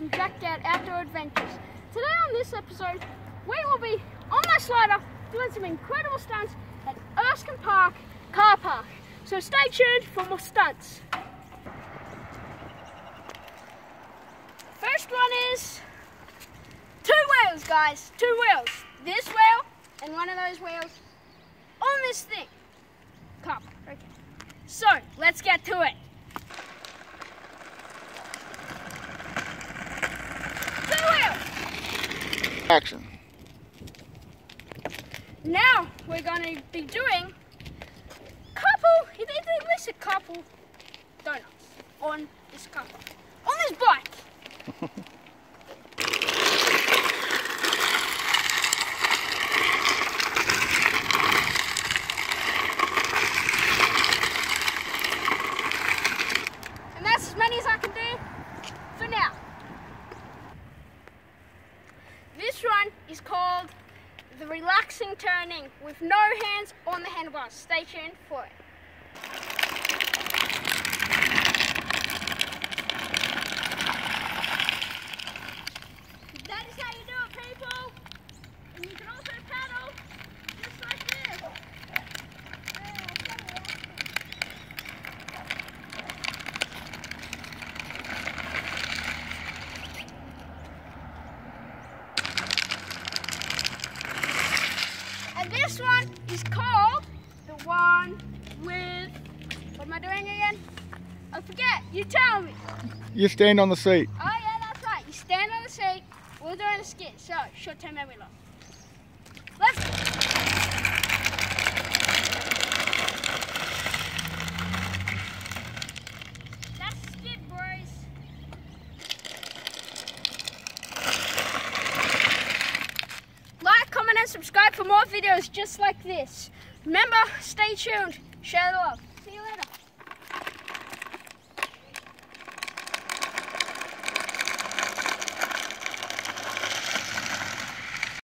from Jackout Outdoor Adventures. Today on this episode, we will be on my slider doing some incredible stunts at Erskine Park car park. So stay tuned for more stunts. First one is 2 wheels, guys. 2 wheels. This wheel and one of those wheels on this thing. Car park, okay. So let's get to it. Action. Now we're going to be doing at least a couple donuts on this car, on this bike. And that's as many as I can do for now. This one is called the relaxing turning with no hands on the handlebars. Stay tuned for it. That is how you do it, people. And you can also paddle just like this. And this one is called the one with, what am I doing again? I forget, you tell me. You stand on the seat. Oh yeah, that's right. You stand on the seat, we're doing a skit, so short term memory loss. Let's go. That's a skit, boys. Like, comment and subscribe for more videos just like this. Remember, stay tuned, share the love. See you later.